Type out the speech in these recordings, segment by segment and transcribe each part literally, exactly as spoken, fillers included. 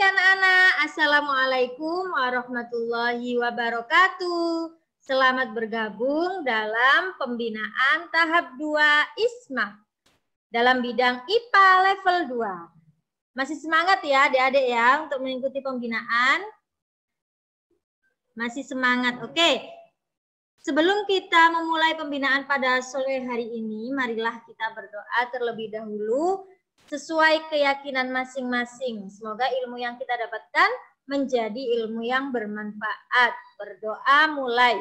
anak-anak, Assalamualaikum warahmatullahi wabarakatuh. Selamat bergabung dalam pembinaan tahap dua ISMA dalam bidang I P A level dua. Masih semangat ya adik-adik ya untuk mengikuti pembinaan? Masih semangat, oke. Sebelum kita memulai pembinaan pada sore hari ini, marilah kita berdoa terlebih dahulu sesuai keyakinan masing-masing. Semoga ilmu yang kita dapatkan menjadi ilmu yang bermanfaat. Berdoa mulai.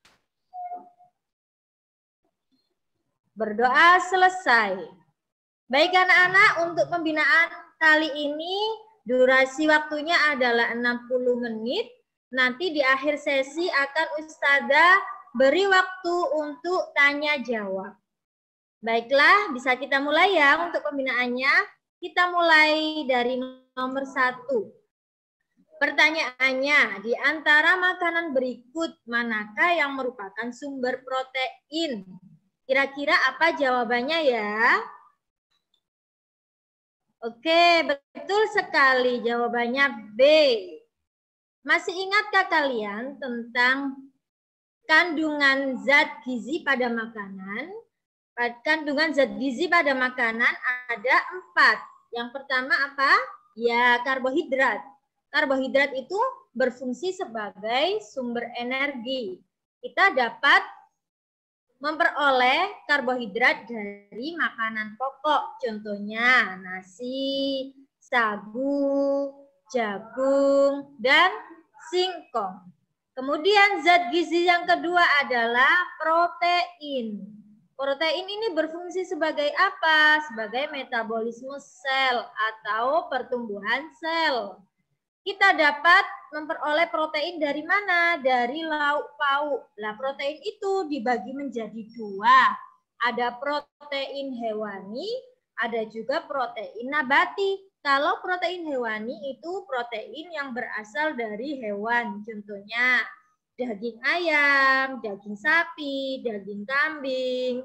Berdoa selesai. Baik anak-anak, untuk pembinaan kali ini durasi waktunya adalah enam puluh menit. Nanti di akhir sesi akan Ustazah beri waktu untuk tanya jawab. Baiklah, bisa kita mulai ya untuk pembinaannya. Kita mulai dari nomor satu. Pertanyaannya, di antara makanan berikut, manakah yang merupakan sumber protein? Kira-kira apa jawabannya ya? Oke, betul sekali. Jawabannya B. Masih ingatkah kalian tentang kandungan zat gizi pada makanan? Kandungan zat gizi pada makanan ada empat. Yang pertama apa? Ya, karbohidrat. Karbohidrat itu berfungsi sebagai sumber energi. Kita dapat memperoleh karbohidrat dari makanan pokok. Contohnya nasi, sagu, jagung, dan singkong. Kemudian zat gizi yang kedua adalah protein. Protein ini berfungsi sebagai apa? Sebagai metabolisme sel atau pertumbuhan sel. Kita dapat memperoleh protein dari mana? Dari lauk pauk. Nah, protein itu dibagi menjadi dua. Ada protein hewani, ada juga protein nabati. Kalau protein hewani itu protein yang berasal dari hewan. Contohnya daging ayam, daging sapi, daging kambing,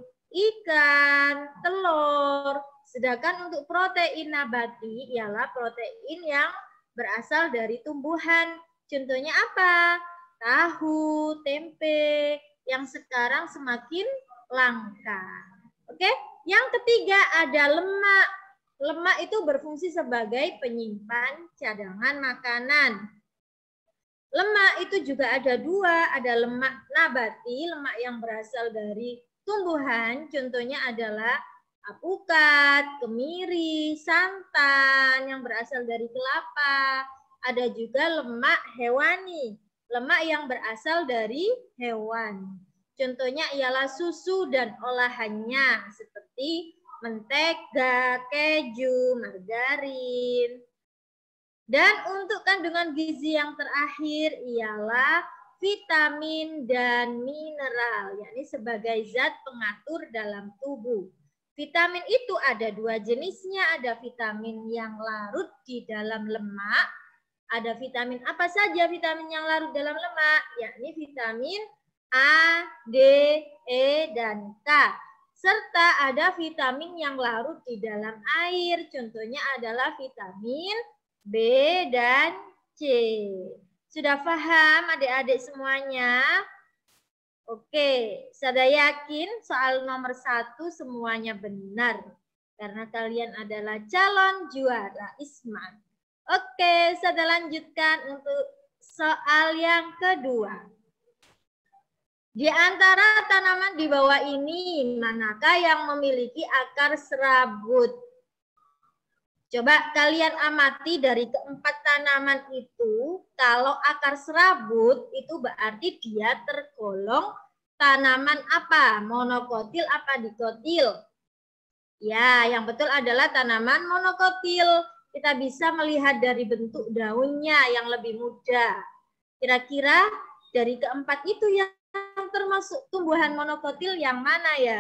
ikan, telur. Sedangkan untuk protein nabati ialah protein yang berasal dari tumbuhan. Contohnya apa? Tahu, tempe, yang sekarang semakin langka. Oke, yang ketiga ada lemak. Lemak itu berfungsi sebagai penyimpan cadangan makanan. Lemak itu juga ada dua, ada lemak nabati, lemak yang berasal dari tumbuhan, contohnya adalah alpukat, kemiri, santan yang berasal dari kelapa. Ada juga lemak hewani, lemak yang berasal dari hewan. Contohnya ialah susu dan olahannya seperti mentega, keju, margarin. Dan untuk kandungan gizi yang terakhir ialah vitamin dan mineral, yakni sebagai zat pengatur dalam tubuh. Vitamin itu ada dua jenisnya, ada vitamin yang larut di dalam lemak. Ada vitamin apa saja vitamin yang larut dalam lemak? Yakni vitamin A, D, E, dan K. Serta ada vitamin yang larut di dalam air, contohnya adalah vitamin B dan C. Sudah paham adik-adik semuanya? Oke, saya yakin soal nomor satu semuanya benar. Karena kalian adalah calon juara ISMA. Oke, saya lanjutkan untuk soal yang kedua. Di antara tanaman di bawah ini, manakah yang memiliki akar serabut? Coba kalian amati dari keempat tanaman itu, kalau akar serabut itu berarti dia tergolong tanaman apa? Monokotil apa dikotil? Ya, yang betul adalah tanaman monokotil. Kita bisa melihat dari bentuk daunnya yang lebih muda. Kira-kira dari keempat itu yang termasuk tumbuhan monokotil yang mana ya?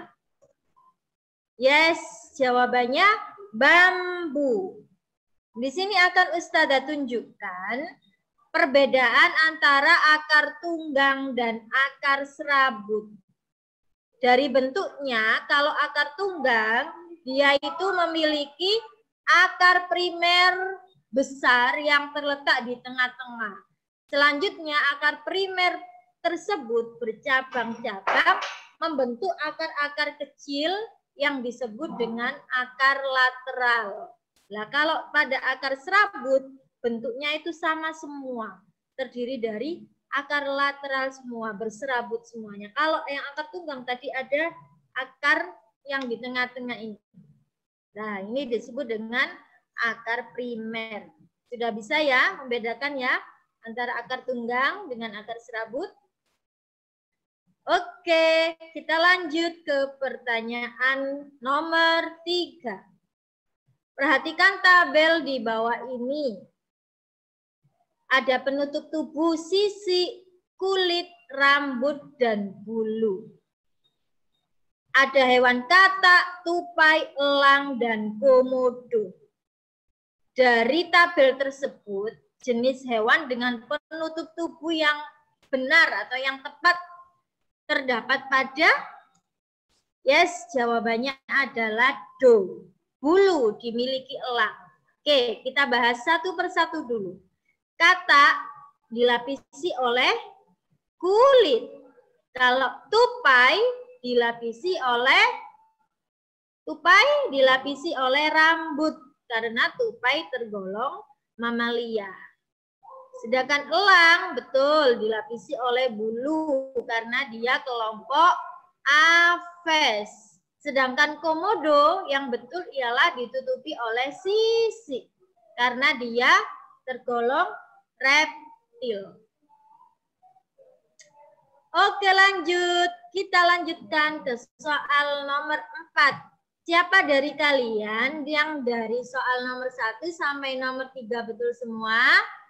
Yes, jawabannya bambu. Di sini akan Ustazah tunjukkan perbedaan antara akar tunggang dan akar serabut. Dari bentuknya, kalau akar tunggang, dia itu memiliki akar primer besar yang terletak di tengah-tengah. Selanjutnya akar primer tersebut bercabang-cabang membentuk akar-akar kecil yang disebut dengan akar lateral. Nah, kalau pada akar serabut bentuknya itu sama semua, terdiri dari akar lateral semua, berserabut semuanya. Kalau yang akar tunggang tadi ada akar yang di tengah-tengah ini. Nah, ini disebut dengan akar primer. Sudah bisa ya membedakan ya antara akar tunggang dengan akar serabut? Oke, kita lanjut ke pertanyaan nomor tiga. Perhatikan tabel di bawah ini. Ada penutup tubuh, sisi, kulit, rambut, dan bulu. Ada hewan katak, tupai, elang, dan komodo. Dari tabel tersebut, jenis hewan dengan penutup tubuh yang benar atau yang tepat terdapat pada, yes, jawabannya adalah do. Bulu dimiliki elang. Oke, kita bahas satu persatu dulu. Katak dilapisi oleh kulit. Kalau tupai dilapisi oleh tupai dilapisi oleh rambut karena tupai tergolong mamalia. Sedangkan elang betul dilapisi oleh bulu karena dia kelompok Aves. Sedangkan komodo yang betul ialah ditutupi oleh sisi karena dia tergolong reptil. Oke, lanjut. Kita lanjutkan ke soal nomor empat. Siapa dari kalian yang dari soal nomor satu sampai nomor tiga betul semua?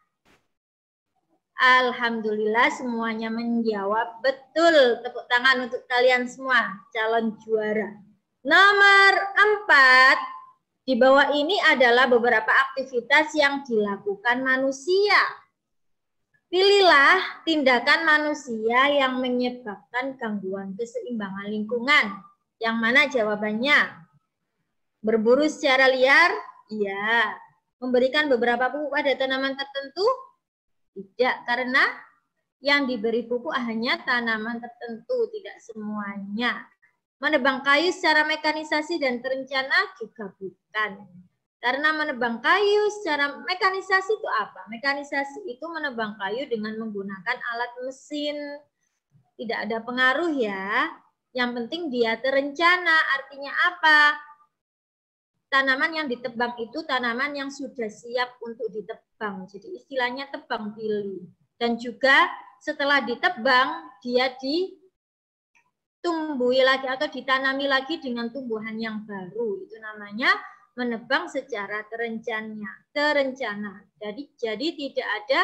Alhamdulillah semuanya menjawab betul. Tepuk tangan untuk kalian semua, calon juara. Nomor empat, di bawah ini adalah beberapa aktivitas yang dilakukan manusia. Pilihlah tindakan manusia yang menyebabkan gangguan keseimbangan lingkungan. Yang mana jawabannya? Berburu secara liar? Iya. Memberikan beberapa pupuk pada tanaman tertentu? Tidak, karena yang diberi pupuk hanya tanaman tertentu, tidak semuanya. Menebang kayu secara mekanisasi dan terencana juga bukan. Karena menebang kayu secara mekanisasi itu apa? Mekanisasi itu menebang kayu dengan menggunakan alat mesin. Tidak ada pengaruh ya. Yang penting dia terencana. Artinya apa? Tanaman yang ditebang itu tanaman yang sudah siap untuk ditebang. Jadi istilahnya tebang pilih. Dan juga setelah ditebang, dia ditumbuhi lagi atau ditanami lagi dengan tumbuhan yang baru. Itu namanya menebang secara terencana. Terencana. Jadi, jadi tidak ada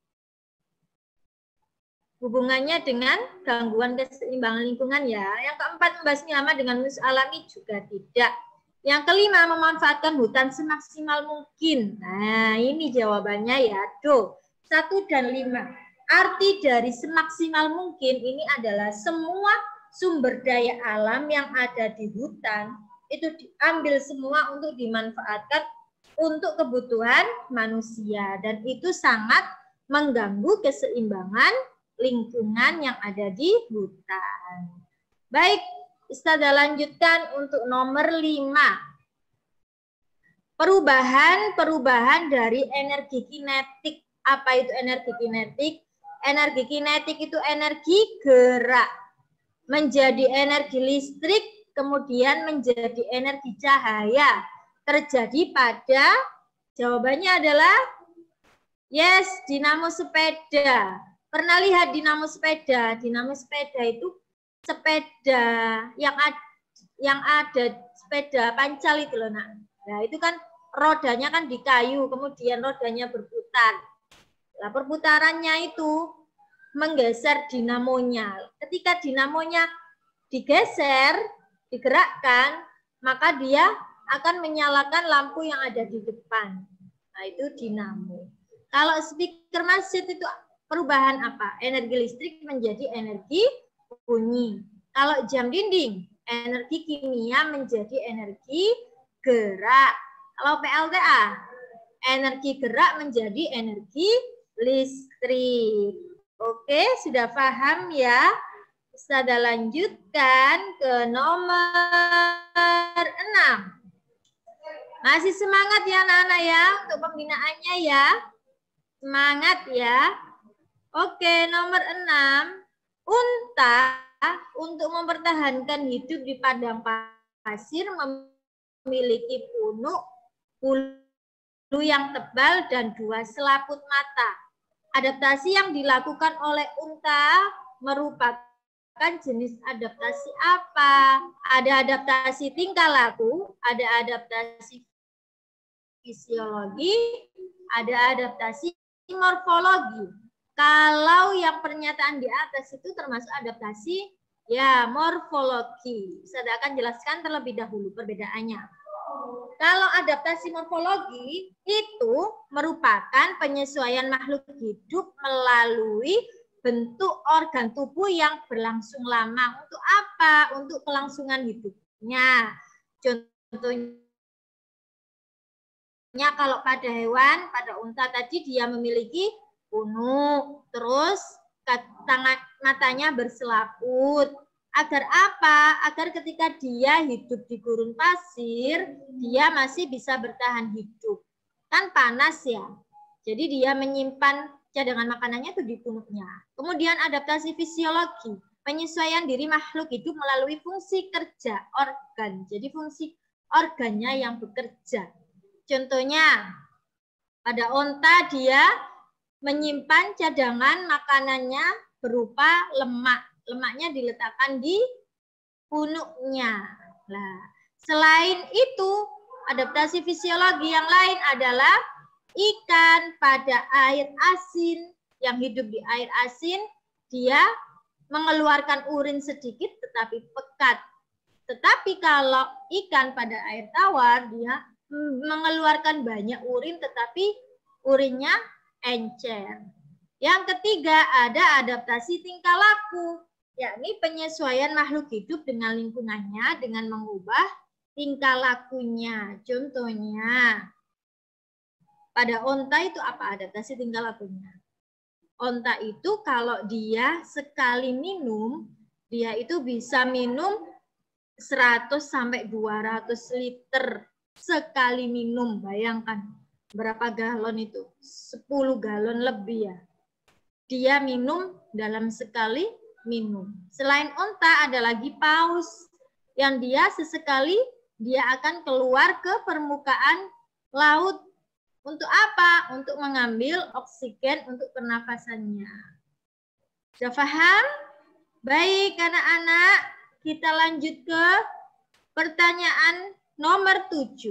hubungannya dengan gangguan keseimbangan lingkungan ya. Yang keempat, membahas hama dengan musuh alami juga tidak. Yang kelima, memanfaatkan hutan semaksimal mungkin. Nah, ini jawabannya ya, do. Satu dan lima. Arti dari semaksimal mungkin ini adalah semua sumber daya alam yang ada di hutan itu diambil semua untuk dimanfaatkan untuk kebutuhan manusia. Dan itu sangat mengganggu keseimbangan lingkungan yang ada di hutan. Baik, Ustazah lanjutkan untuk nomor lima. Perubahan-perubahan dari energi kinetik. Apa itu energi kinetik? Energi kinetik itu energi gerak. Menjadi energi listrik, kemudian menjadi energi cahaya. Terjadi pada, jawabannya adalah, yes, dinamo sepeda. Pernah lihat dinamo sepeda? Dinamo sepeda itu sepeda yang ada, yang ada sepeda pancal itu loh, nak. Nah, itu kan rodanya kan di kayu, kemudian rodanya berputar. Nah, perputarannya itu menggeser dinamonya. Ketika dinamonya digeser, digerakkan, maka dia akan menyalakan lampu yang ada di depan. Nah, itu dinamo. Kalau speaker masjid itu perubahan apa? Energi listrik menjadi energi bunyi. Kalau jam dinding, energi kimia menjadi energi gerak. Kalau P L T A, energi gerak menjadi energi listrik. Oke, sudah paham ya? Bisa lanjutkan ke nomor enam. Masih semangat ya anak-anak ya untuk pembinaannya ya. Semangat ya. Oke, nomor enam. Unta untuk mempertahankan hidup di padang pasir memiliki punuk bulu yang tebal dan dua selaput mata. Adaptasi yang dilakukan oleh unta merupakan jenis adaptasi apa? Ada adaptasi tingkah laku, ada adaptasi fisiologi, ada adaptasi morfologi. Kalau yang pernyataan di atas itu termasuk adaptasi ya morfologi. Saya akan jelaskan terlebih dahulu perbedaannya. Kalau adaptasi morfologi itu merupakan penyesuaian makhluk hidup melalui bentuk organ tubuh yang berlangsung lama. Untuk apa? Untuk kelangsungan hidupnya. Contohnya kalau pada hewan, pada unta tadi dia memiliki punuk, terus tangan matanya berselaput. Agar apa? Agar ketika dia hidup di gurun pasir, dia masih bisa bertahan hidup. Kan panas ya. Jadi dia menyimpan cadangan makanannya itu di punuknya. Kemudian adaptasi fisiologi, penyesuaian diri makhluk hidup melalui fungsi kerja organ. Jadi fungsi organnya yang bekerja. Contohnya pada onta dia menyimpan cadangan makanannya berupa lemak. Lemaknya diletakkan di punuknya. Nah, selain itu, adaptasi fisiologi yang lain adalah ikan pada air asin. Yang hidup di air asin, dia mengeluarkan urin sedikit tetapi pekat. Tetapi kalau ikan pada air tawar, dia mengeluarkan banyak urin tetapi urinnya encer. Yang ketiga, ada adaptasi tingkah laku, yakni penyesuaian makhluk hidup dengan lingkungannya dengan mengubah tingkah lakunya. Contohnya, pada onta itu apa adaptasi tingkah lakunya? Onta itu kalau dia sekali minum, dia itu bisa minum seratus sampai dua ratus liter sekali minum. Bayangkan berapa galon itu? sepuluh galon lebih ya. Dia minum dalam sekali minum. Selain onta ada lagi paus yang dia sesekali dia akan keluar ke permukaan laut. Untuk apa? Untuk mengambil oksigen untuk pernafasannya. Sudah paham? Baik anak-anak, kita lanjut ke pertanyaan nomor tujuh.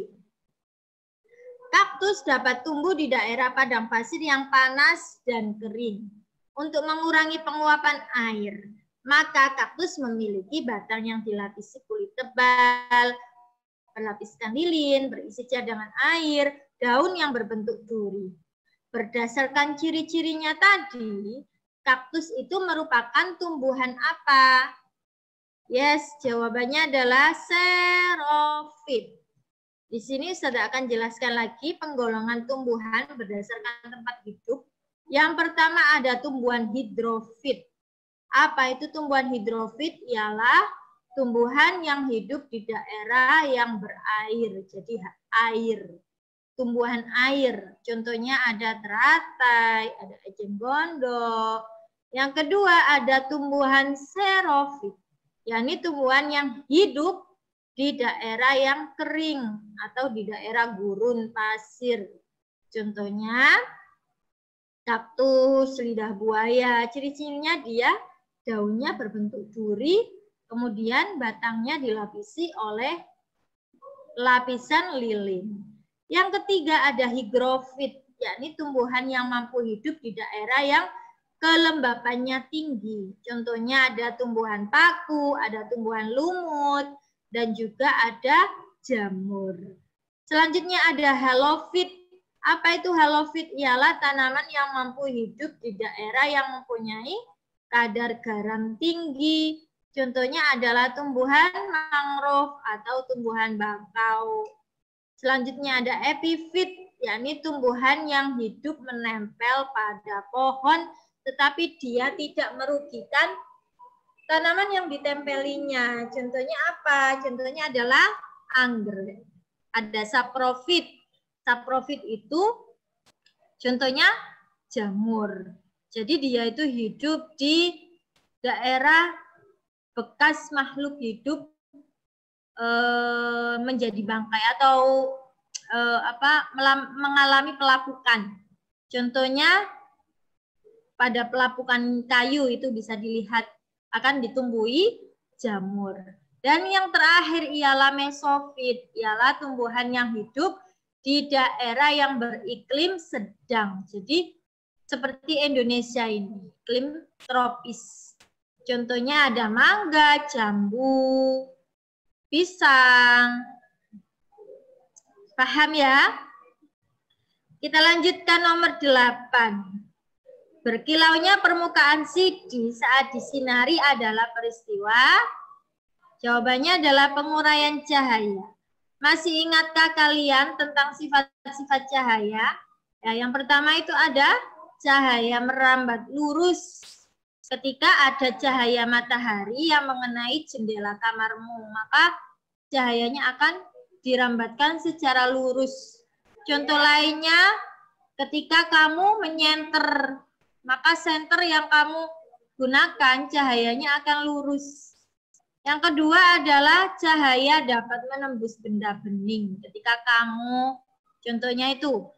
Kaktus dapat tumbuh di daerah padang pasir yang panas dan kering. Untuk mengurangi penguapan air, maka kaktus memiliki batang yang dilapisi kulit tebal, berlapiskan lilin, berisi cadangan air, daun yang berbentuk duri. Berdasarkan ciri-cirinya tadi, kaktus itu merupakan tumbuhan apa? Yes, jawabannya adalah xerofit. Di sini saya akan jelaskan lagi penggolongan tumbuhan berdasarkan tempat hidup. Yang pertama ada tumbuhan hidrofit. Apa itu tumbuhan hidrofit? Ialah tumbuhan yang hidup di daerah yang berair. Jadi air. Tumbuhan air. Contohnya ada teratai, ada eceng gondok. Yang kedua ada tumbuhan xerofit. Yakni tumbuhan yang hidup di daerah yang kering atau di daerah gurun pasir. Contohnya kaktus, lidah buaya, ciri-cirinya dia daunnya berbentuk duri, kemudian batangnya dilapisi oleh lapisan lilin. Yang ketiga ada higrofit, yakni tumbuhan yang mampu hidup di daerah yang kelembapannya tinggi. Contohnya ada tumbuhan paku, ada tumbuhan lumut, dan juga ada jamur. Selanjutnya ada halofit. Apa itu halofit? Ialah tanaman yang mampu hidup di daerah yang mempunyai kadar garam tinggi. Contohnya adalah tumbuhan mangrove atau tumbuhan bakau. Selanjutnya ada epifit. yakni tumbuhan yang hidup menempel pada pohon, tetapi dia tidak merugikan tanaman yang ditempelinya. Contohnya apa? Contohnya adalah anggrek. Ada saprofit. Saprofit itu contohnya jamur. Jadi dia itu hidup di daerah bekas makhluk hidup e, menjadi bangkai atau e, apa mengalami pelapukan. Contohnya pada pelapukan kayu itu bisa dilihat akan ditumbuhi jamur. Dan yang terakhir ialah mesofit, ialah tumbuhan yang hidup di daerah yang beriklim sedang. Jadi seperti Indonesia ini, iklim tropis. Contohnya ada mangga, jambu, pisang. Paham ya? Kita lanjutkan nomor delapan. Berkilaunya permukaan sidi saat disinari adalah peristiwa. Jawabannya adalah penguraian cahaya. Masih ingatkah kalian tentang sifat-sifat cahaya? Ya, yang pertama itu ada cahaya merambat lurus. Ketika ada cahaya matahari yang mengenai jendela kamarmu, maka cahayanya akan dirambatkan secara lurus. Contoh lainnya, ketika kamu menyenter, maka senter yang kamu gunakan cahayanya akan lurus. Yang kedua adalah cahaya dapat menembus benda bening. Ketika kamu, contohnya itu,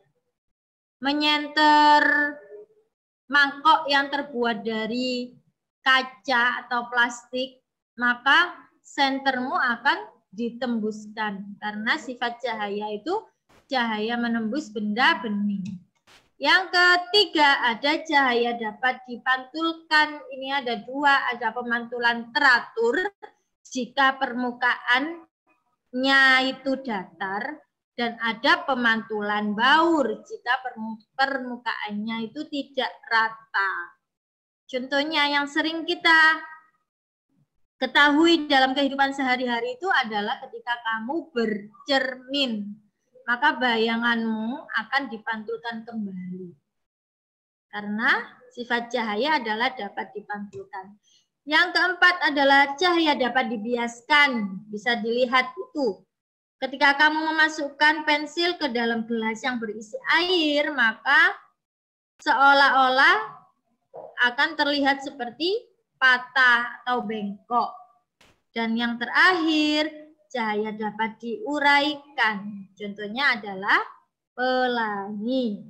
menyenter mangkok yang terbuat dari kaca atau plastik, maka sentermu akan ditembuskan. Karena sifat cahaya itu cahaya menembus benda bening. Yang ketiga ada cahaya dapat dipantulkan. Ini ada dua, ada pemantulan teratur jika permukaannya itu datar, dan ada pemantulan baur jika permukaannya itu tidak rata. Contohnya yang sering kita ketahui dalam kehidupan sehari-hari itu adalah ketika kamu bercermin, maka bayanganmu akan dipantulkan kembali. Karena sifat cahaya adalah dapat dipantulkan. Yang keempat adalah cahaya dapat dibiaskan. Bisa dilihat itu. Ketika kamu memasukkan pensil ke dalam gelas yang berisi air, maka seolah-olah akan terlihat seperti patah atau bengkok. Dan yang terakhir, cahaya dapat diuraikan. Contohnya adalah pelangi.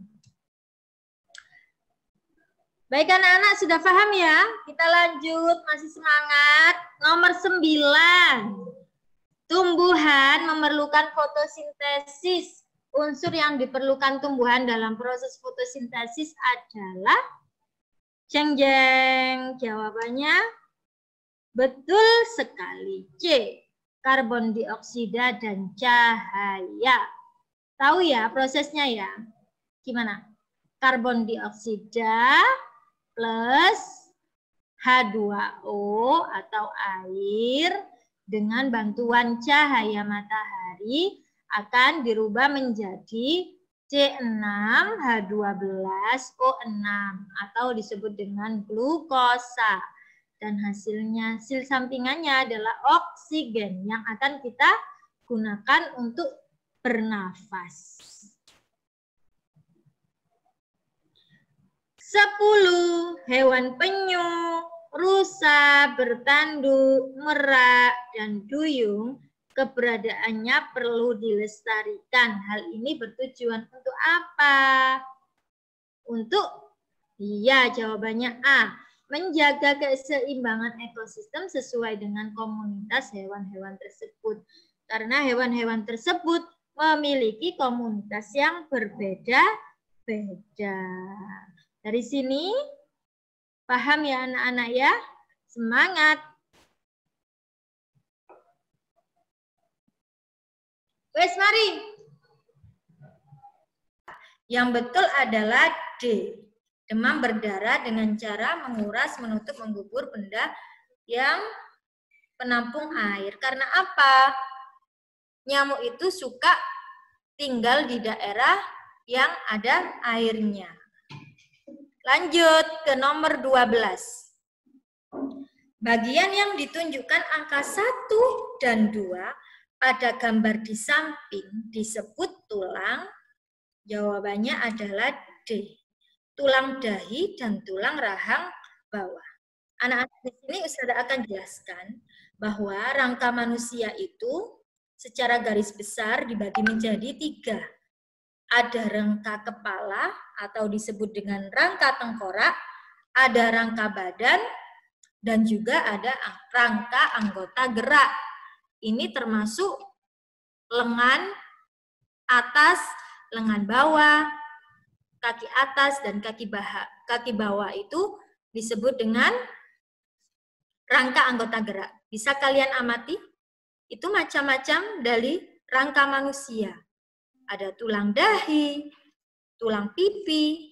Baik anak-anak, sudah paham ya? Kita lanjut, masih semangat. Nomor sembilan. Tumbuhan memerlukan fotosintesis. Unsur yang diperlukan tumbuhan dalam proses fotosintesis adalah jeng-jeng. Jawabannya betul sekali. C. Karbon dioksida dan cahaya. Tahu ya prosesnya ya? Gimana? Karbon dioksida plus H dua O atau air dengan bantuan cahaya matahari akan dirubah menjadi C enam H dua belas O enam atau disebut dengan glukosa. Dan hasilnya, hasil sampingannya adalah oksigen yang akan kita gunakan untuk bernafas. Sepuluh, hewan penyu, rusa, bertanduk, merak, dan duyung keberadaannya perlu dilestarikan. Hal ini bertujuan untuk apa? Untuk, iya jawabannya A, menjaga keseimbangan ekosistem sesuai dengan komunitas hewan-hewan tersebut. Karena hewan-hewan tersebut memiliki komunitas yang berbeda-beda. Dari sini, paham ya anak-anak ya? Semangat! Wes, mari. Yang betul adalah D. Demam berdarah dengan cara menguras, menutup, menggubur benda yang penampung air. Karena apa? Nyamuk itu suka tinggal di daerah yang ada airnya. Lanjut ke nomor dua belas. Bagian yang ditunjukkan angka satu dan dua pada gambar di samping disebut tulang. Jawabannya adalah D. Tulang dahi dan tulang rahang bawah. Anak-anak di sini Ustazah akan jelaskan bahwa rangka manusia itu secara garis besar dibagi menjadi tiga. Ada rangka kepala atau disebut dengan rangka tengkorak, ada rangka badan, dan juga ada rangka anggota gerak. Ini termasuk lengan atas, lengan bawah, kaki atas, dan kaki bawah. Kaki bawah itu disebut dengan rangka anggota gerak. Bisa kalian amati? Itu macam-macam dari rangka manusia. Ada tulang dahi, tulang pipi,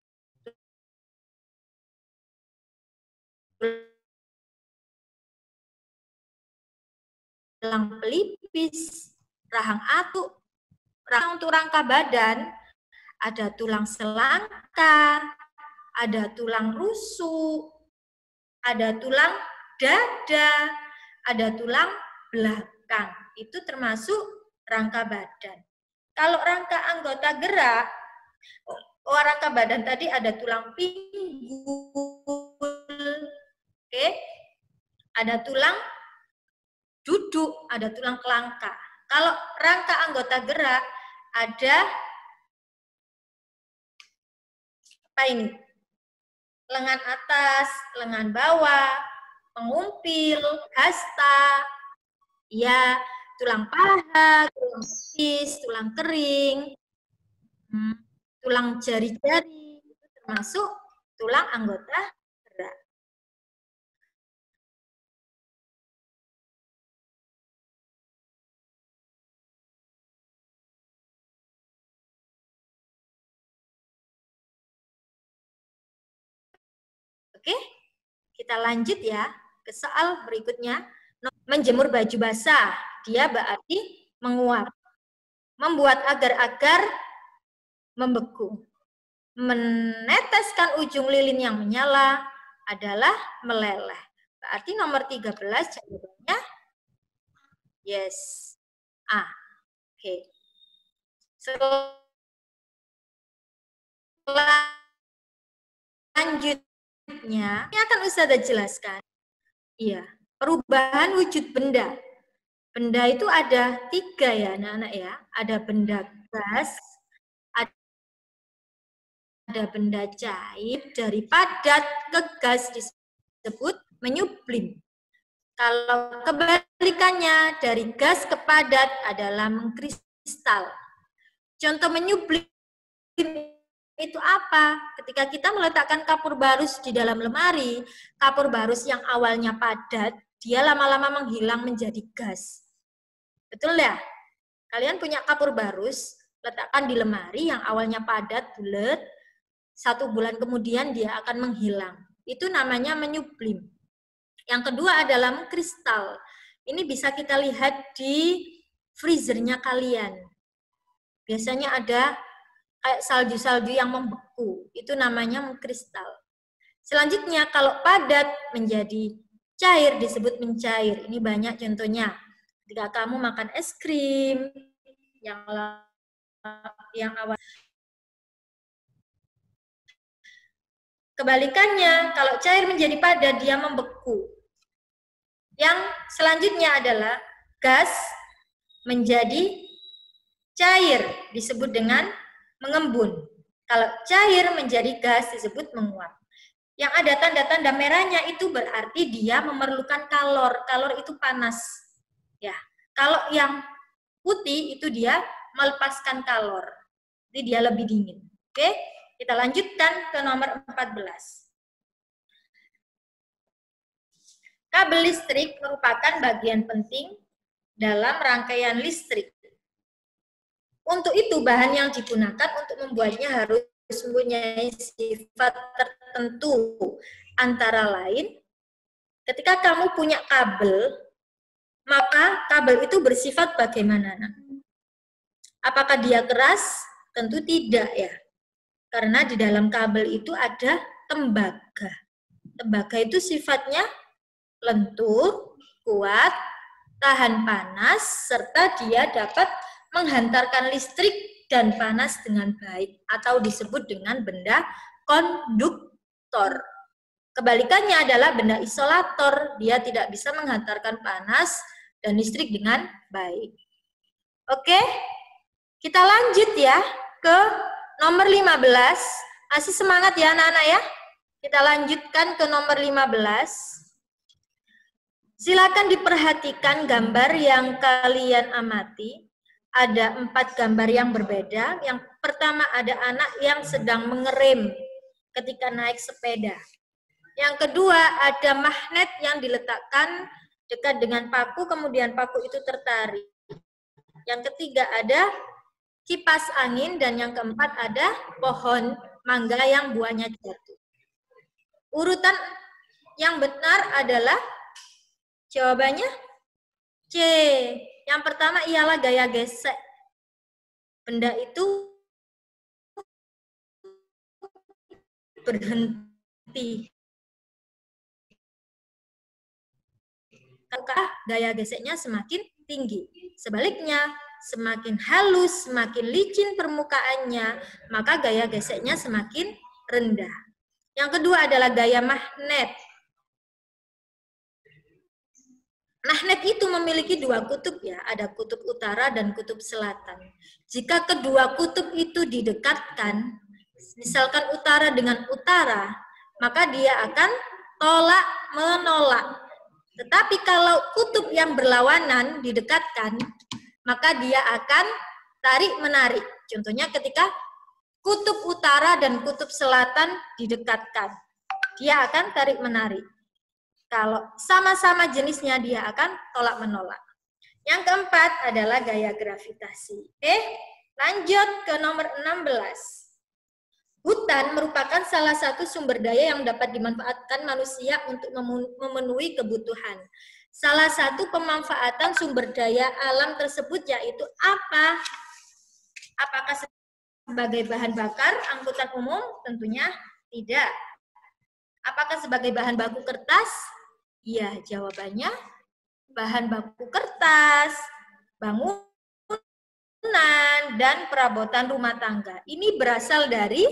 tulang pelipis, rahang atuk. Untuk rangka badan, ada tulang selangka, ada tulang rusuk, ada tulang dada, ada tulang belakang. Itu termasuk rangka badan. Kalau rangka anggota gerak, oh rangka badan tadi ada tulang pinggul, oke, ada tulang duduk, ada tulang kelangka. Kalau rangka anggota gerak ada apa ini? Lengan atas, lengan bawah, pengumpil, hasta, ya, tulang paha, tulang betis, tulang kering, hmm, tulang jari-jari, termasuk tulang anggota gerak. Oke, kita lanjut ya ke soal berikutnya. Menjemur baju basah, dia berarti menguap. Membuat agar-agar membeku. Meneteskan ujung lilin yang menyala adalah meleleh. Berarti nomor tiga belas jawabannya yes. A. Oke. Selanjutnya, ini akan Ustazah jelaskan. Iya, perubahan wujud benda. Benda itu ada tiga ya anak-anak ya. Ada benda gas, ada benda cair, dari padat ke gas disebut menyublim. Kalau kebalikannya dari gas ke padat adalah mengkristal. Contoh menyublim itu apa? Ketika kita meletakkan kapur barus di dalam lemari, kapur barus yang awalnya padat, dia lama-lama menghilang menjadi gas. Betul ya? Kalian punya kapur barus, letakkan di lemari yang awalnya padat, bulat, satu bulan kemudian dia akan menghilang. Itu namanya menyublim. Yang kedua adalah mengkristal. Ini bisa kita lihat di freezernya kalian. Biasanya ada kayak salju-salju yang membeku. Itu namanya mengkristal. Selanjutnya, kalau padat menjadi cair disebut mencair. Ini banyak contohnya. Ketika kamu makan es krim, yang, yang awal. Kebalikannya, kalau cair menjadi padat, dia membeku. Yang selanjutnya adalah gas menjadi cair, disebut dengan mengembun. Kalau cair menjadi gas, disebut menguap. Yang ada tanda-tanda merahnya itu berarti dia memerlukan kalor. Kalor itu panas. Ya, kalau yang putih itu dia melepaskan kalor. Jadi dia lebih dingin. Oke, kita lanjutkan ke nomor empat belas. Kabel listrik merupakan bagian penting dalam rangkaian listrik. Untuk itu, bahan yang digunakan untuk membuatnya harus mempunyai sifat tertentu. Antara lain, ketika kamu punya kabel, maka kabel itu bersifat bagaimana? Apakah dia keras Tentu tidak ya. Karena di dalam kabel itu ada tembaga. Tembaga itu sifatnya lentur, kuat, tahan panas, serta dia dapat menghantarkan listrik dan panas dengan baik atau disebut dengan benda konduktor. Kebalikannya adalah benda isolator, dia tidak bisa menghantarkan panas dan listrik dengan baik. Oke, kita lanjut ya ke nomor lima belas. Masih semangat ya anak-anak ya? Kita lanjutkan ke nomor lima belas. Silakan diperhatikan gambar yang kalian amati. Ada empat gambar yang berbeda. Yang pertama ada anak yang sedang mengerem ketika naik sepeda. Yang kedua ada magnet yang diletakkan dekat dengan paku, kemudian paku itu tertarik. Yang ketiga ada kipas angin, dan yang keempat ada pohon mangga yang buahnya jatuh. Urutan yang benar adalah jawabannya C. Yang pertama ialah gaya gesek. Benda itu berhenti. Maka gaya geseknya semakin tinggi. Sebaliknya, semakin halus, semakin licin permukaannya, maka gaya geseknya semakin rendah. Yang kedua adalah gaya magnet. Magnet itu memiliki dua kutub ya, ada kutub utara dan kutub selatan. Jika kedua kutub itu didekatkan, misalkan utara dengan utara, maka dia akan tolak menolak. Tetapi kalau kutub yang berlawanan didekatkan, maka dia akan tarik menarik. Contohnya ketika kutub utara dan kutub selatan didekatkan, dia akan tarik menarik. Kalau sama-sama jenisnya, dia akan tolak menolak. Yang keempat adalah gaya gravitasi. Oke, lanjut ke nomor enam belas. Hutan merupakan salah satu sumber daya yang dapat dimanfaatkan manusia untuk memenuhi kebutuhan. Salah satu pemanfaatan sumber daya alam tersebut yaitu apa? Apakah sebagai bahan bakar angkutan umum? Tentunya tidak. Apakah sebagai bahan baku kertas? Iya, jawabannya bahan baku kertas, bangunan, dan perabotan rumah tangga. Ini berasal dari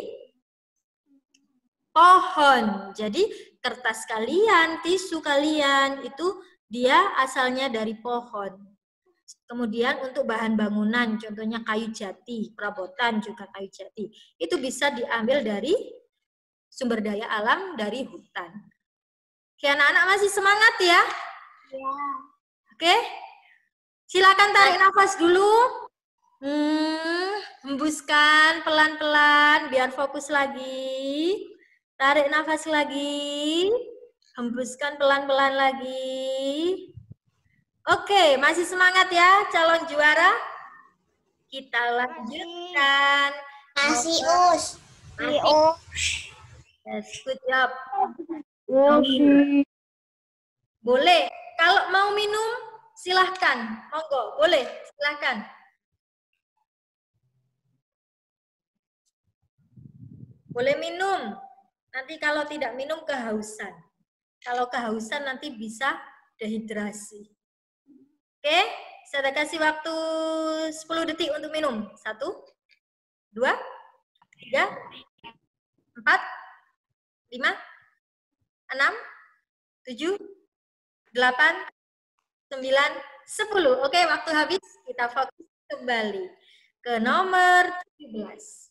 pohon. Jadi kertas kalian, tisu kalian, itu dia asalnya dari pohon. Kemudian untuk bahan bangunan, contohnya kayu jati, perabotan juga kayu jati. Itu bisa diambil dari sumber daya alam dari hutan. Oke, anak-anak masih semangat ya? Ya. Oke, silakan tarik nafas dulu. Hmm, hembuskan pelan-pelan biar fokus lagi. Tarik nafas lagi. Hembuskan pelan-pelan lagi. Oke, masih semangat ya calon juara? Kita lanjutkan. Masih, Us. Masih, Us. Yes, good job. Masih. Boleh. Kalau mau minum, silahkan. Monggo, boleh. Silahkan. Boleh minum. Nanti kalau tidak minum, kehausan. Kalau kehausan, nanti bisa dehidrasi. Oke, saya kasih waktu sepuluh detik untuk minum. Satu, dua, tiga, empat, lima, enam, tujuh, delapan, sembilan, sepuluh. Oke, waktu habis, kita fokus kembali ke nomor tujuh belas.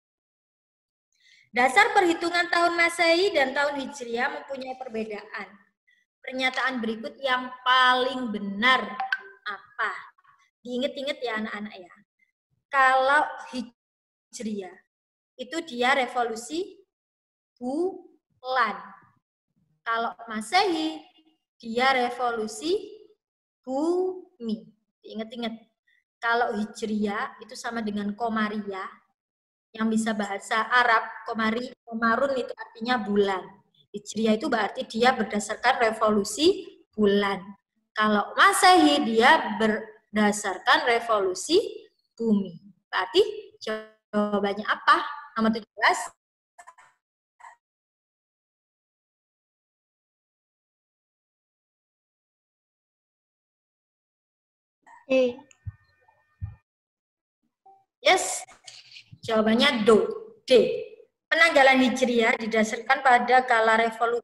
Dasar perhitungan tahun Masehi dan tahun Hijriah mempunyai perbedaan. Pernyataan berikut yang paling benar apa? Diingat-ingat ya anak-anak ya. Kalau Hijriah, itu dia revolusi bulan. Kalau Masehi, dia revolusi bumi. Ingat-ingat, kalau Hijriah itu sama dengan Komariah, yang bisa bahasa Arab, Komari, Komarun itu artinya bulan. Hijriah itu berarti dia berdasarkan revolusi bulan. Kalau Masehi, dia berdasarkan revolusi bumi. Berarti Jawabannya apa? Nomor tujuh belas. D. Yes. Jawabannya do. D. Penanggalan Hijriah didasarkan pada kala revolusi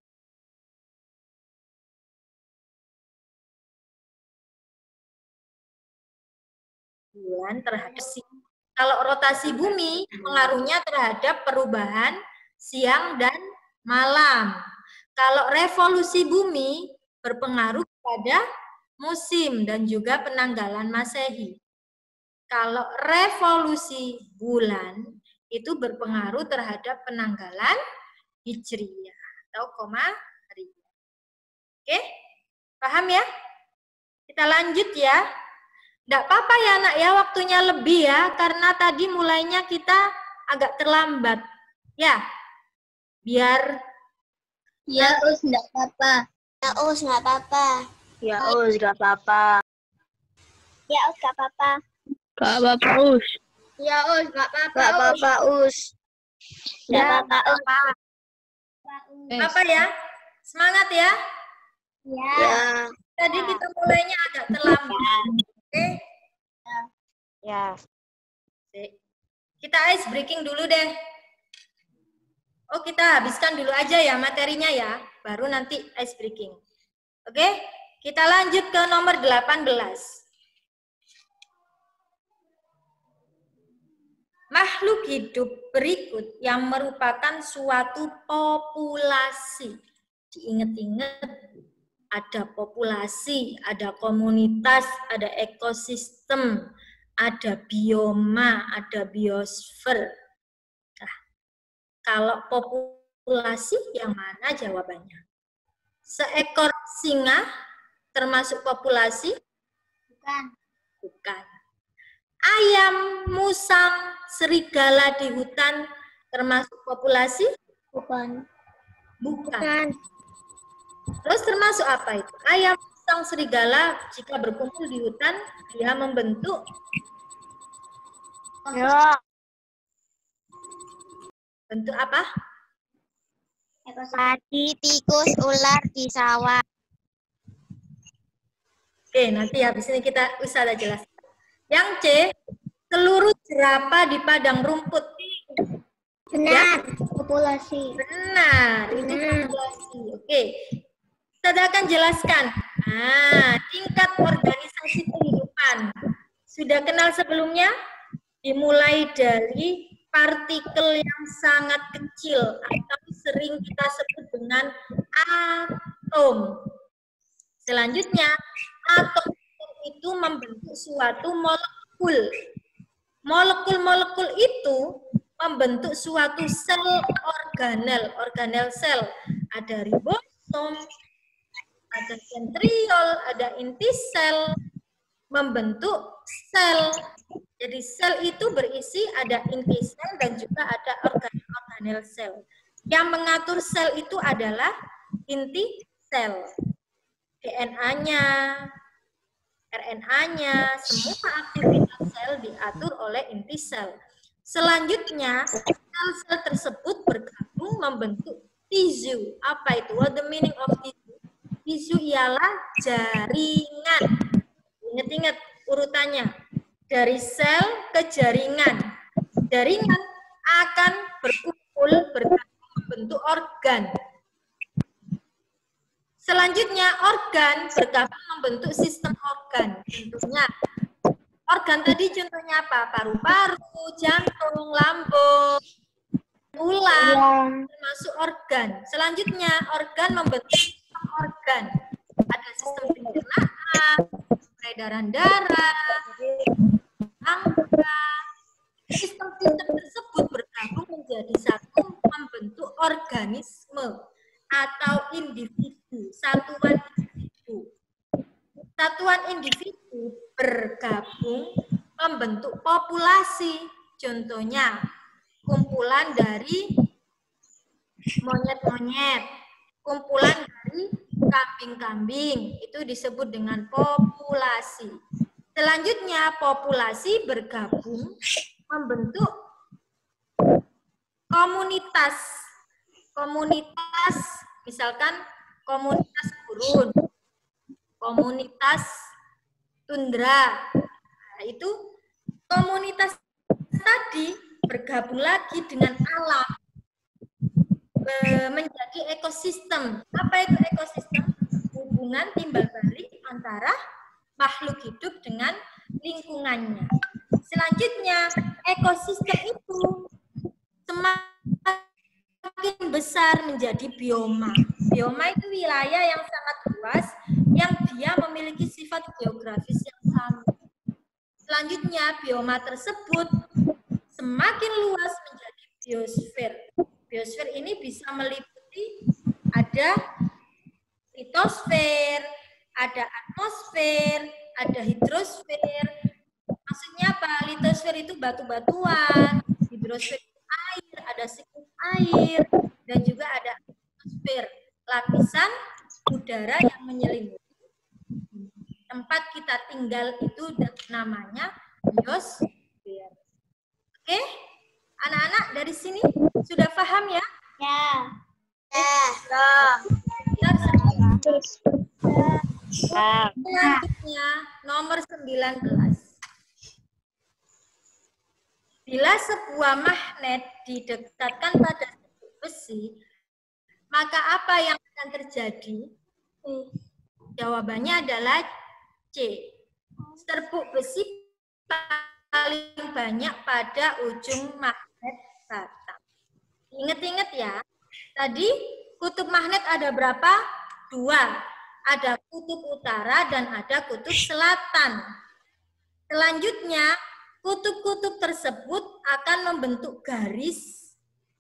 bulan terhadap siang. Kalau rotasi bumi pengaruhnya terhadap perubahan siang dan malam. Kalau revolusi bumi berpengaruh pada musim dan juga penanggalan Masehi. Kalau revolusi bulan itu berpengaruh terhadap penanggalan Hijriah atau Komariah. Oke, paham ya? Kita lanjut ya. Nggak apa-apa ya nak ya, waktunya lebih ya, karena tadi mulainya kita agak terlambat. Ya, biar... Ya, Us, nggak apa-apa. Ya, Us, nggak apa-apa. Ya, Us, nggak apa-apa. Ya, Us, nggak apa-apa. Nggak apa-apa, Us. Ya, Us, nggak apa-apa. Nggak apa-apa, Us. Nggak Ya, apa-apa, Us. apa ya? Semangat ya. Ya. Ya. Tadi kita mulainya agak terlambat. Oke? Ya. Kita ice breaking dulu deh. Oh, kita habiskan dulu aja ya materinya ya. Baru nanti ice breaking. Oke? Kita lanjut ke nomor delapan belas. Makhluk hidup berikut yang merupakan suatu populasi. Diingat-ingat, ada populasi, ada komunitas, ada ekosistem, ada bioma, ada biosfer. Nah, kalau populasi yang mana jawabannya? Seekor singa termasuk populasi? Bukan. Bukan. Ayam, musang, serigala di hutan termasuk populasi? Bukan. Bukan. Terus termasuk apa itu? Ayam, musang, serigala jika berkumpul di hutan, dia membentuk Ya. bentuk apa? Padi, tikus, ular di sawah. Oke, nanti habis ini kita usaha jelaskan. Yang C, seluruh jerapah di padang rumput. Benar. Populasi. Benar, itu populasi. Oke, kita akan jelaskan. Nah, tingkat organisasi kehidupan. Sudah kenal sebelumnya? Dimulai dari partikel yang sangat kecil atau sering kita sebut dengan atom. Selanjutnya, atom itu membentuk suatu molekul. Molekul-molekul itu membentuk suatu sel organel, organel sel. Ada ribosom, ada sentriol, ada inti sel, membentuk sel. Jadi sel itu berisi ada inti sel dan juga ada organel-organel sel. Yang mengatur sel itu adalah inti sel. D N A-nya, R N A-nya, semua aktivitas sel diatur oleh inti sel. Selanjutnya, sel-sel tersebut bergabung membentuk tisu. Apa itu? What the meaning of tisu? Tisu ialah jaringan. Ingat-ingat urutannya. Dari sel ke jaringan. Jaringan akan berkumpul, bergabung membentuk organ. Selanjutnya, organ bergabung membentuk sistem organ. Tentunya, organ tadi contohnya apa? Paru-paru, jantung, lambung, tulang, termasuk organ. Selanjutnya, organ membentuk sistem organ. Ada sistem pencernaan, peredaran darah, angka. Sistem-sistem tersebut bergabung menjadi satu membentuk organisme atau individu, satuan individu. Satuan individu bergabung membentuk populasi. Contohnya, kumpulan dari monyet-monyet, kumpulan dari kambing-kambing, itu disebut dengan populasi. Selanjutnya, populasi bergabung membentuk komunitas. Komunitas, misalkan komunitas gurun, komunitas tundra. Nah, itu komunitas tadi bergabung lagi dengan alam menjadi ekosistem. Apa itu ekosistem? Hubungan timbal balik antara makhluk hidup dengan lingkungannya. Selanjutnya, ekosistem itu semakin besar menjadi bioma. Bioma itu wilayah yang sangat luas yang dia memiliki sifat geografis yang sama. Selanjutnya, bioma tersebut semakin luas menjadi biosfer. Biosfer ini bisa meliputi ada litosfer, ada atmosfer, ada hidrosfer. Maksudnya apa? Litosfer itu batu-batuan, hidrosfer itu air, ada siklus air, dan juga ada atmosfer, lapisan udara yang menyelimuti tempat kita tinggal itu namanya biosfer. Oke, anak-anak dari sini sudah paham ya? Ya. Ya. Selanjutnya nomor sembilan belas. Bila sebuah magnet didekatkan pada serbuk besi, maka apa yang akan terjadi? Jawabannya adalah C. Serbuk besi paling banyak pada ujung magnet batang. Ingat-ingat ya, tadi kutub magnet ada berapa? Dua. Ada kutub utara dan ada kutub selatan. Selanjutnya, kutub-kutub tersebut akan membentuk garis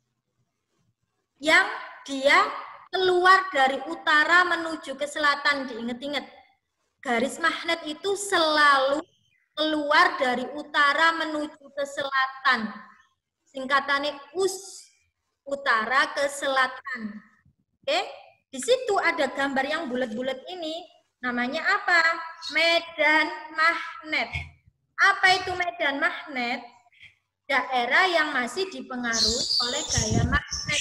yang dia keluar dari utara menuju ke selatan. Diingat-ingat, garis magnet itu selalu keluar dari utara menuju ke selatan. Singkatannya U S, utara ke selatan. Oke, di situ ada gambar yang bulat-bulat ini. Namanya apa? Medan magnet. Apa itu medan magnet? Daerah yang masih dipengaruhi oleh gaya magnet.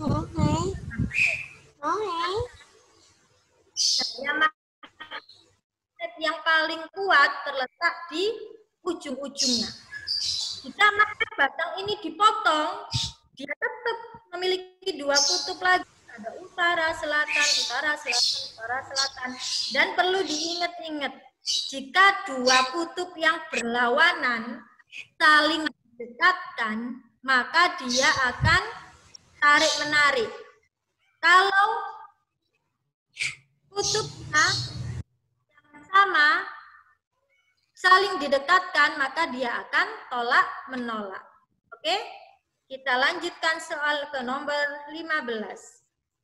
Gaya magnet yang paling kuat terletak di ujung-ujungnya. Jika magnet batang ini dipotong, dia tetap memiliki dua kutub lagi. Ada utara, selatan, utara, selatan, utara, selatan. Dan perlu diingat-ingat, jika dua kutub yang berlawanan saling mendekatkan, maka dia akan tarik-menarik. Kalau kutubnya yang sama saling didekatkan, maka dia akan tolak-menolak. Oke? Kita lanjutkan soal ke nomor lima belas.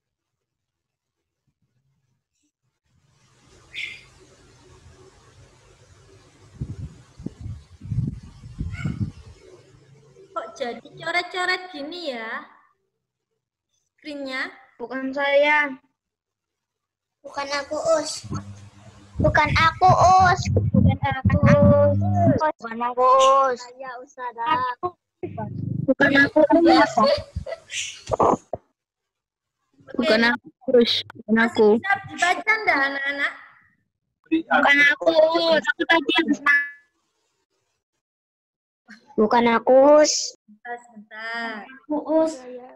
Kok jadi coret-coret gini ya? Screen-nya? Bukan saya. Bukan aku, Us. Bukan aku, Us. Bukan aku. Bukan aku. Saya Ustazah. Bukan aku. Bukan aku. Bukan aku. Masih bisa dibaca enggak anak-anak? Bukan aku. Aku tadi yang bukan aku. Sebentar, sebentar. Aku, Us.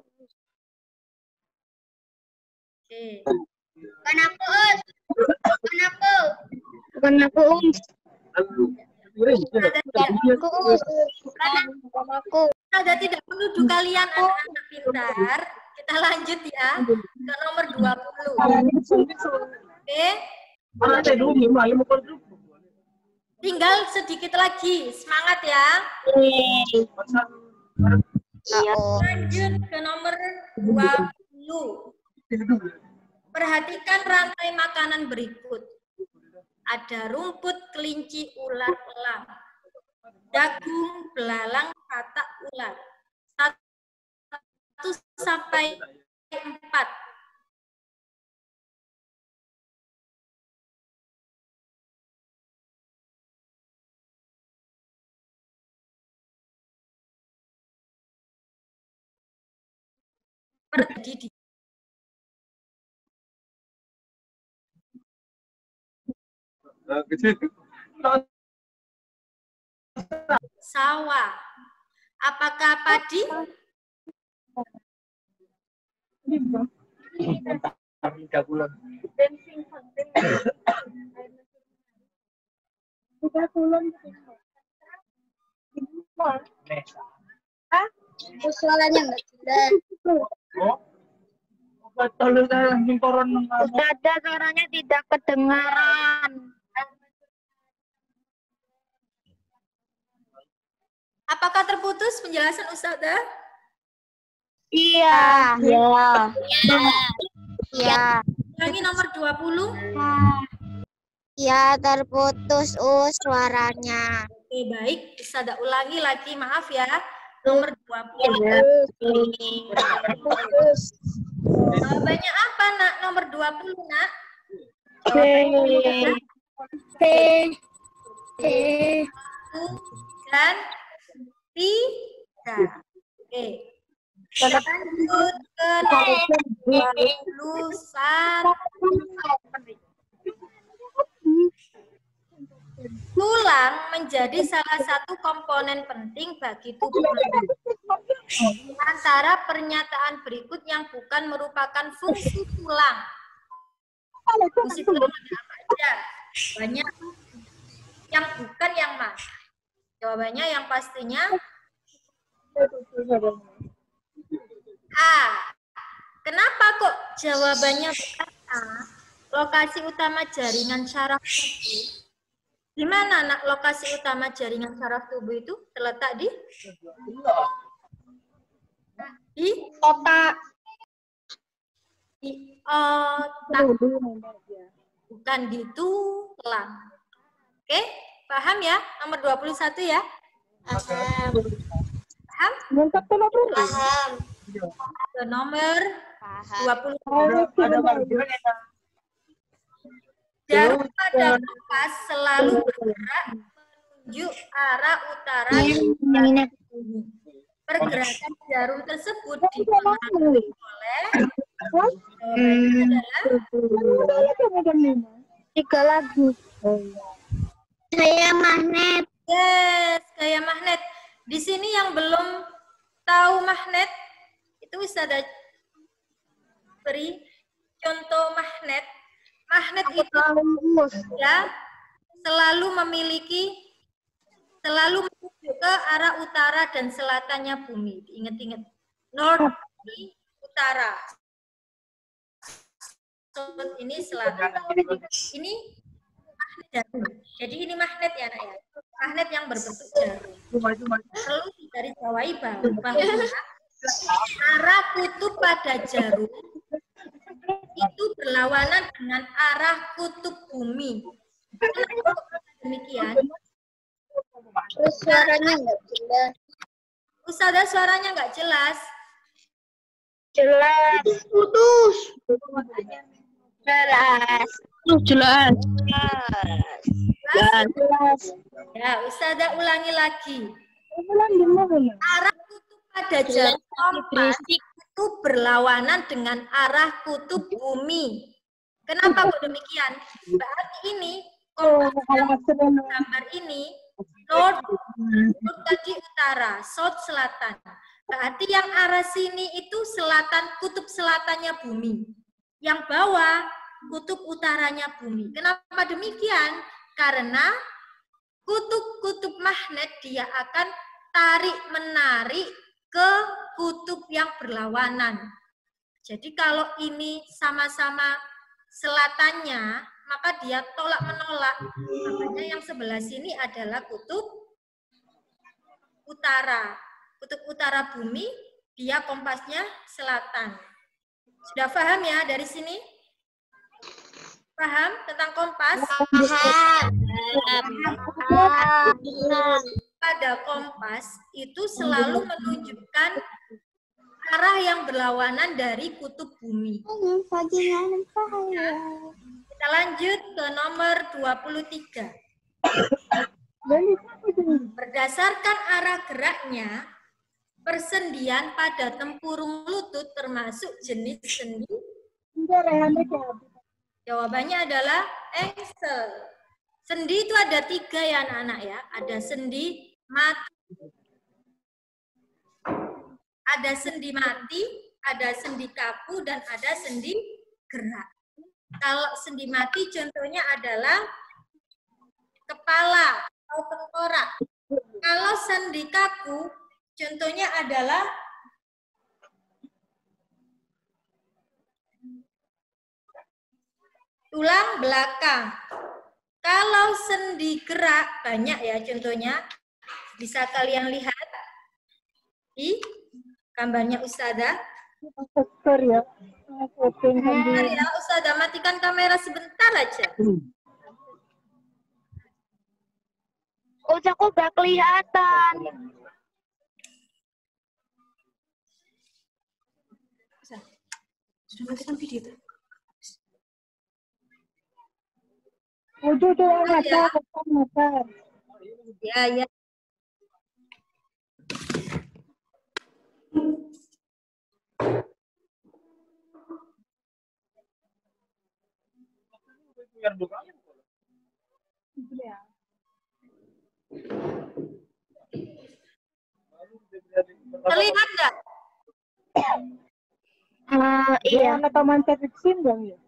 Oke. Bukan aku, Us. Bukan aku. Bukan aku. Ada tidak, Aku, Us. Bukan bukan aku. ada tidak menuduh kalian anak-anak pintar. Kita lanjut ya ke nomor dua puluh. Oke. Tinggal sedikit lagi. Semangat ya. Iya. Lanjut ke nomor dua puluh. Perhatikan rantai makanan berikut. Ada rumput, kelinci, ular, elang. Jagung, belalang, katak, ular. Satu sampai empat. terjadi di sawah. Apakah padi? Suaranya nggak jelas. Ustazah, suaranya tidak kedengaran. Apakah terputus penjelasan Ustazah? Iya. Iya. Iya. Ulangi nomor dua puluh. Ya, terputus us suaranya. Oke, baik. Ustazah ulangi lagi, maaf ya. Nomor dua puluh. Jawabannya apa, Nak? Nomor dua puluh, Nak? C. C. C. Dan tiga. Oke. Lanjut ke dua puluh satu. Tulang menjadi salah satu komponen penting bagi tubuh manusia. Antara pernyataan berikut yang bukan merupakan fungsi tulang. Fungsi tulang ada apa aja? Banyak. Yang bukan yang mana? Jawabannya yang pastinya A. Kenapa kok jawabannya bukan A? Lokasi utama jaringan syaraf tubuh. Di mana, Nak, lokasi utama jaringan syaraf tubuh itu terletak di? Di Otak. Di otak. Bukan di tulang. Oke, paham ya? Nomor dua puluh satu ya? Paham. Paham? Paham. Ke nomor dua puluh. Jarum pada kompas selalu bergerak menuju arah utara dan bumi. Pergerakan jarum tersebut dipengaruhi oleh jawabannya adalah Tiga lagu. Saya magnet. yes, kayak magnet. Di sini yang belum tahu magnet itu bisa ada beri contoh magnet. Magnet itu ya selalu memiliki selalu menuju ke arah utara dan selatannya bumi. Ingat-ingat, north ini utara, south ini selatan. Ini magnet jarum. Jadi ini magnet ya, Nak ya. Magnet yang berbentuk jarum. Perlu digarisbawahi bahwa arah kutub pada jarum itu berlawanan dengan arah kutub bumi. Kenapa demikian? Terus suaranya nggak jelas. Ustazah suaranya nggak jelas. Jelas. Putus. Jelas. Jelas. Jelas? Jelas. Ya, Ustazah ulangi lagi. Arah kutub pada jarum kompas itu berlawanan dengan arah kutub bumi. Kenapa kok demikian? Berarti ini kompas gambar ini north, north tadi utara, south selatan. Berarti yang arah sini itu selatan, kutub selatannya bumi. Yang bawah kutub utaranya bumi. Kenapa demikian? Karena kutub-kutub magnet dia akan tarik menarik ke kutub yang berlawanan. Jadi kalau ini sama-sama selatannya, maka dia tolak menolak. Makanya yang sebelah sini adalah kutub utara. Kutub utara bumi, dia kompasnya selatan. Sudah paham ya dari sini? Paham tentang kompas? Paham. Pada kompas itu selalu menunjukkan arah yang berlawanan dari kutub bumi. Kita lanjut ke nomor dua puluh tiga. Berdasarkan arah geraknya, persendian pada tempurung lutut termasuk jenis sendi? Jawabannya adalah engsel. Sendi itu ada tiga ya anak-anak ya. Ada sendi mati, ada sendi mati, ada sendi kaku, dan ada sendi gerak. Kalau sendi mati contohnya adalah kepala atau tengkorak. Kalau sendi kaku contohnya adalah tulang belakang. Kalau sendi gerak banyak ya contohnya. Bisa kalian lihat di gambarnya Ustazah. ya. Bentar ya Ustazah, matikan kamera sebentar aja. Oh, aku gak kelihatan. Sudah matikan video tuh. Udah tuh motor, motor. Ya, ya. Terlihat nggak? Uh, iya. Ada taman vaksin dong ya?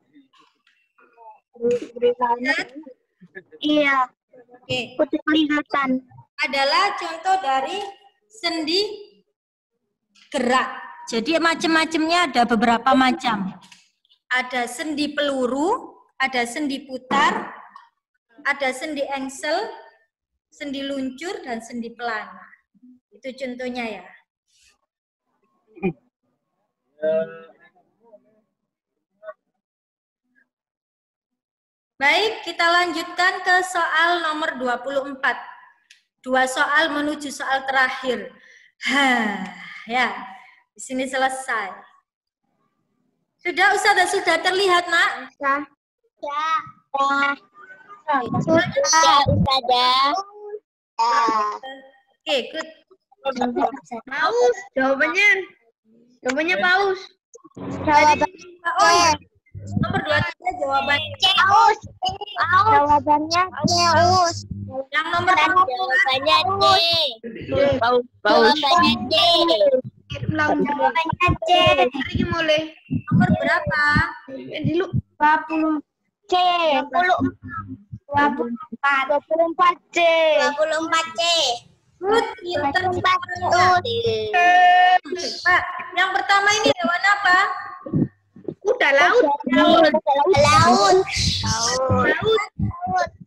Beritanya. Iya. Oke. Putih kelihatan. Adalah contoh dari sendi gerak. Jadi macam-macamnya ada beberapa macam. Ada sendi peluru, ada sendi putar, ada sendi engsel, sendi luncur, dan sendi pelana. Itu contohnya ya. Baik, kita lanjutkan ke soal nomor dua puluh empat. Dua soal menuju soal terakhir. Hah, ya, di sini selesai. Sudah, Ustazah, sudah terlihat, Nak? Ya. Ya. Sudah, Ustazah. Oke, good. Paus, jawabannya. Jawabannya paus. Jawabannya. Oh, iya. Nomor dua puluh tiga jawabannya. Paus. Paus. Jawabannya paus. Yang nomor Jawabannya C. Paus. Paus. Jawabannya C. Jawabannya C. Lagi mulai. nomor berapa? Dulu. dua puluh. C. dua puluh. dua puluh empat. dua puluh empat C. dua puluh empat C. Good, pinter. Pak, yang pertama ini hewan apa? Kuda laut. Laut. Laut. Laut.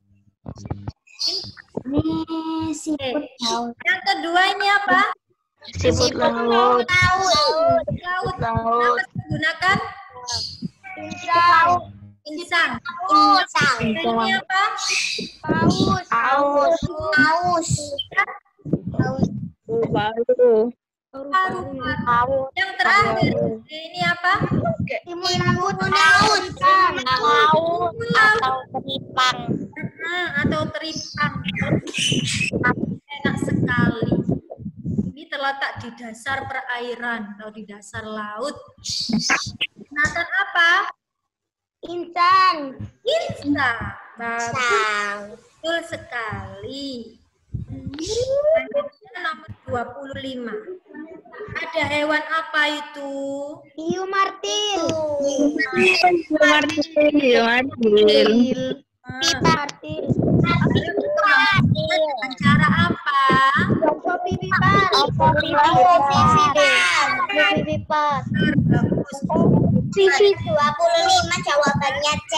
Ini siput laut. Yang kedua ini apa? Siput laut. Laut. Laut. Laut. Apa digunakan? Insang. Insang. Insang. Ini apa? Paus. Paus. Paus. Paus. Paus. Paru-paru. Yang terakhir ini apa? Timun laut. Laut. Atau teripang. Hmm, atau teripang. Enak sekali. Ini terletak di dasar perairan atau di dasar laut. Binatang apa? Insan. Insang. Bagus. Betul sekali. Selanjutnya nomor dua puluh lima. Ada hewan apa itu? Hiu martil. Hiu martil. Hiu martil. Martil. Dengan cara apa? Opo pipipar. Opo pipipar. Pipipar. Bagus. Sisi dua puluh lima jawabannya C.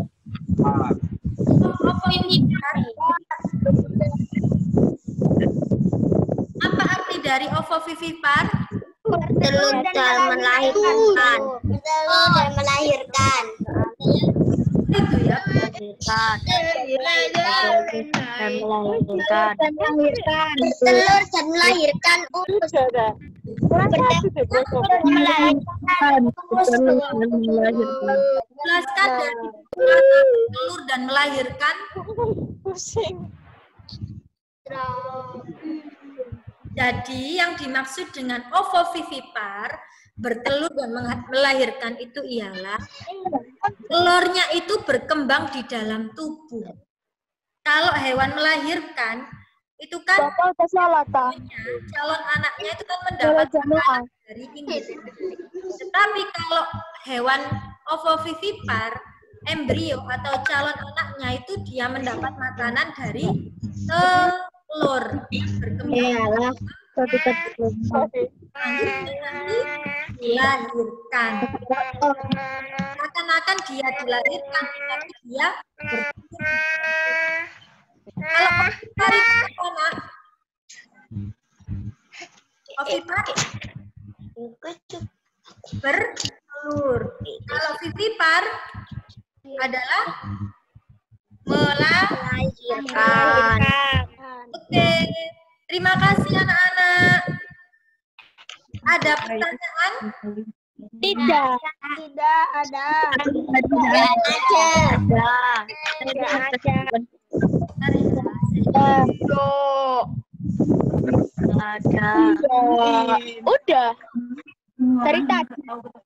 Apa ini? Apa arti dari ovovivipar? Bertelur dan melahirkan. Bertelur dan melahirkan. Itu ya. Dan melahirkan. Bertelur dan melahirkan. Bertelur dan melahirkan. Jelaskan dari telur dan melahirkan. Jadi yang dimaksud dengan ovovivipar, bertelur dan melahirkan itu ialah telurnya itu berkembang di dalam tubuh. Kalau hewan melahirkan, itu kan calon anaknya itu kan mendapat makanan dari induk. Tetapi kalau hewan ovovivipar, embrio atau calon anaknya itu dia mendapat makanan dari telur berkembang. Dilahirkan. Akan-akan dia dilahirkan, tapi dia bertelur. Kalau ovipar itu apa? Ovipar bertelur. Kalau vivipar adalah melahirkan. Oke, terima kasih anak-anak. Ada pertanyaan? Tidak. Tidak ada. Tidak ada. Tidak ada. Ada. Udah. Dari tadi.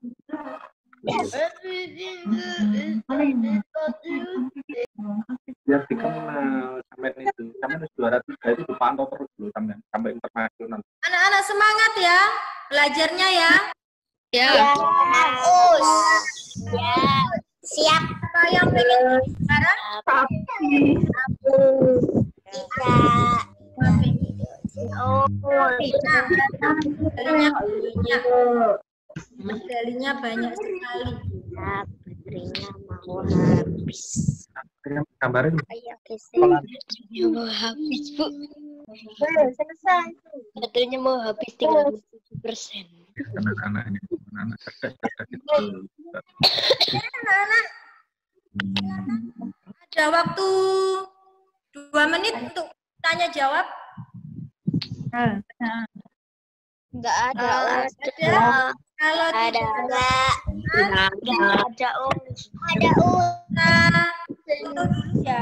Biar dikenal sampai itu, sampai juara tiga itu dipantau terus dulu sampai sampai internasional. Anak-anak semangat ya, belajarnya ya. Ya. Us. Ya. Siap. Apa yang pengen sekarang? Tidak. Oh, Medalinya medalinya banyak. Medalinya banyak sekali. baterainya mau habis. Gambarin. Baterainya mau habis, Bu. Selesai. Baterainya mau habis tinggal dua puluh tujuh persen. Anak-anaknya, anak-anak cerdas-cerdas itu. Anak-anak, ada waktu dua menit untuk tanya jawab. Enggak ada. Ada. Kalau Ada enggak? Ada. Ada, Om. Ada, Om. Nah, foto dulu ya.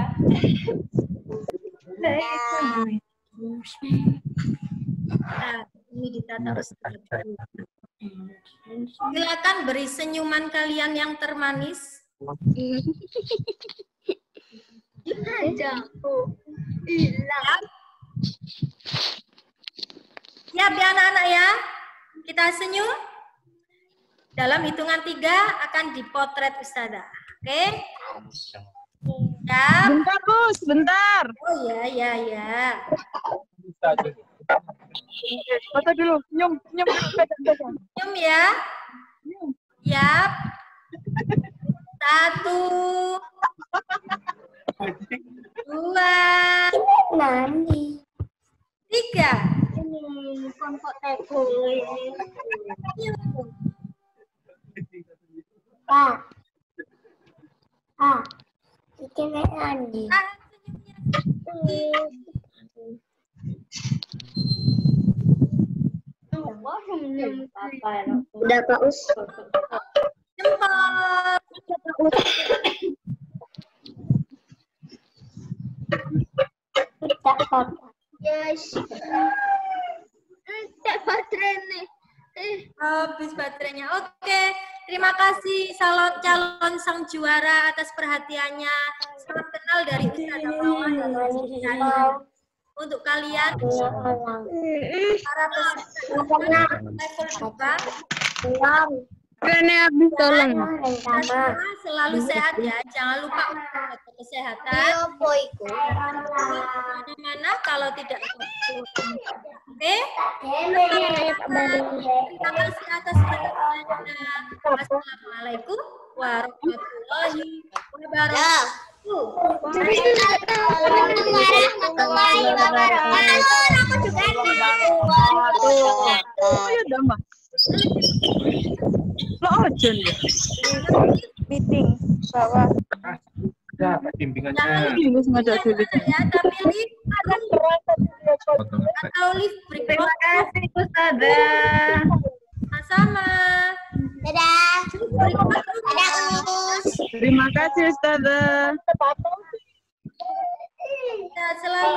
Nah, ini ditata usia dulu. Silakan beri senyuman kalian yang termanis. Ada. Siap? Siap ya anak-anak ya? Kita senyum. Dalam hitungan tiga akan dipotret Ustazah. Oke? Siap? Bentar, Bu, sebentar. Oh ya, ya, ya. Foto dulu, senyum, senyum. Senyum ya. Siap. Satu. Dua. Nani. Tiga. Ini kongkok teko. Pak. Ah. Iki nek Andi. Ah, senyumnya. Udah Pak Us. Jempol. Tak apa. Yes. Tak baterai nih. Habis baterainya. Oke, terima kasih calon calon sang juara atas perhatiannya. Salam kenal dari Ustazah Mawar dan Ustazah Nisa. Untuk kalian para peserta level dua, Rene habis tolong. semua selalu sehat ya. Jangan lupa untuk jaga kesehatan. Apa iku? Mana kalau tidak oke? Terima kasih atas perhatiannya. Assalamualaikum warahmatullahi wabarakatuh. Warahmatullahi wabarakatuh. Aku juga Oh ya, Dama. Lo aja nih. Meeting bawah. Ya, bimbingannya. Ini sengaja dulu. Ya, tapi lift atau lift Terima berikut. kasih, Ustazah. Sama. Dadah. Dadah, Us. Terima kasih, Ustazah. Ya, selalu